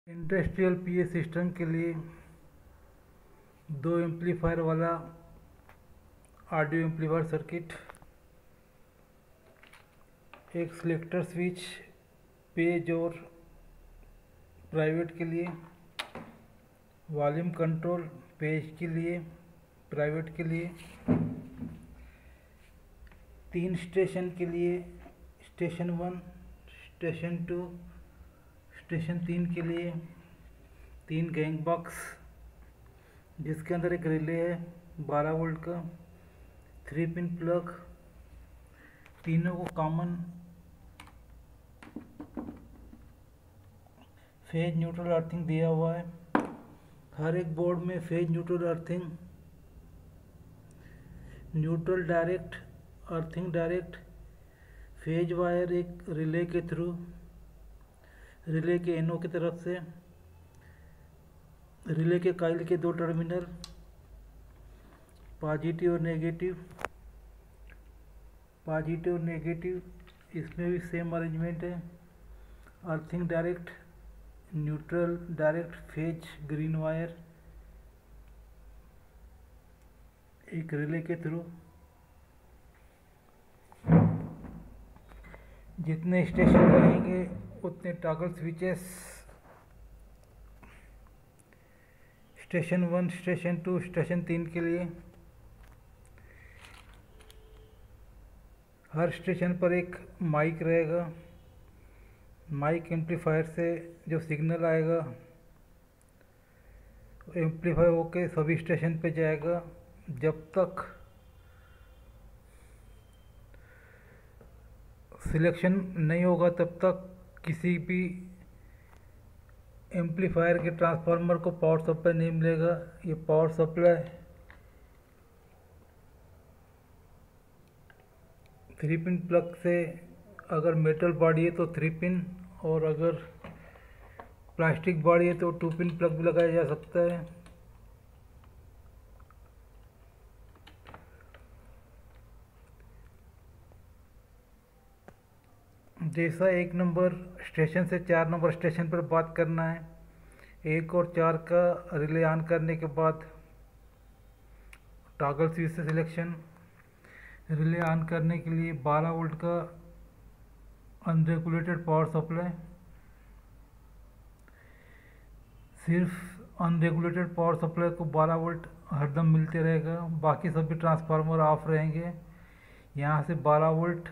Industrial PA system के लिए दो एम्पलीफायर वाला ऑडियो एम्पलीफायर सर्किट, एक सिलेक्टर स्विच पेज और प्राइवेट के लिए, वॉल्यूम कंट्रोल पेज के लिए प्राइवेट के लिए, 3 स्टेशन के लिए, स्टेशन 1, स्टेशन 2, स्टेशन 3 के लिए 3 गैंग बॉक्स जिसके अंदर एक रिले है 12 वोल्ट का, 3 पिन प्लग, तीनों को कॉमन फेज न्यूट्रल अर्थिंग दिया हुआ है। हर एक बोर्ड में phase neutral earthing, neutral direct, earthing direct, phase wire एक रिले के थ्रू, रिले के एनओ की तरफ से, रिले के कॉइल के 2 टर्मिनल पॉजिटिव और नेगेटिव, इसमें भी सेम अरेंजमेंट है। Earthing direct, neutral direct, phase green wire एक रिले के थ्रू। जितने स्टेशन रहेंगे उतने toggle switches, station 1, station 2, station 3 के लिए। हर स्टेशन पर एक माइक रहेगा, माइक एम्पलीफायर से जो सिग्नल आएगा एम्पलीफाई होके सभी स्टेशन पे जाएगा। जब तक सिलेक्शन नहीं होगा तब तक किसी भी एम्पलीफायर के ट्रांसफार्मर को पावर सप्लाई नहीं मिलेगा। ये पावर सप्लाई 3 पिन प्लग से, अगर मेटल बॉडी है तो 3 पिन, और अगर प्लास्टिक बॉडी है तो 2 पिन प्लग भी लगाया जा सकता है। जैसा 1 नंबर स्टेशन से 4 नंबर स्टेशन पर बात करना है, 1 और 4 का रिले ऑन करने के बाद टॉगल स्विच से सिलेक्शन, रिले ऑन करने के लिए 12 वोल्ट का अनरेगुलेटेड पावर सप्लाई, सिर्फ अनरेगुलेटेड पावर सप्लाई को 12 वोल्ट हरदम मिलते रहेगा, बाकी सभी ट्रांसफार्मर ऑफ रहेंगे। यहाँ से 12 वोल्ट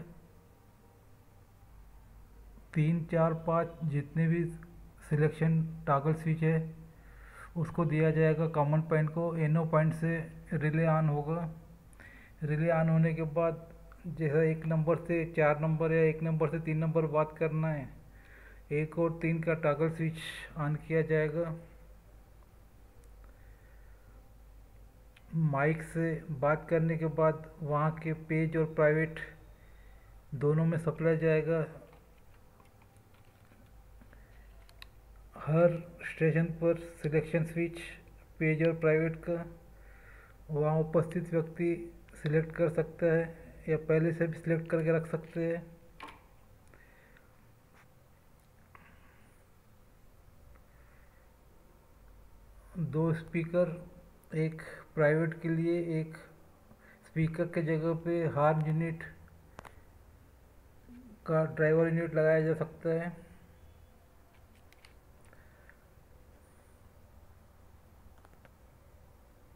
3, 4, 5 जितने भी सिलेक्शन टॉगल स्विच है उसको दिया जाएगा कॉमन पॉइंट को। एनओ पॉइंट से रिले ऑन होगा। रिले ऑन होने के बाद जैसा 1 नंबर से 4 नंबर या 1 नंबर से 3 नंबर बात करना है, 1 और 3 का टॉगल स्विच ऑन किया जाएगा। माइक से बात करने के बाद वहाँ के पेज और प्राइवेट दोनों में सप्लाई जाएगा। हर स्टेशन पर सिलेक्शन स्विच पेज और प्राइवेट का वहाँ उपस्थित व्यक्ति सिलेक्ट कर सकता है या पहले से भी सिलेक्ट करके रख सकते हैं। दो स्पीकर, एक प्राइवेट के लिए, एक स्पीकर के जगह पे हार्न यूनिट का ड्राइवर यूनिट लगाया जा सकता है।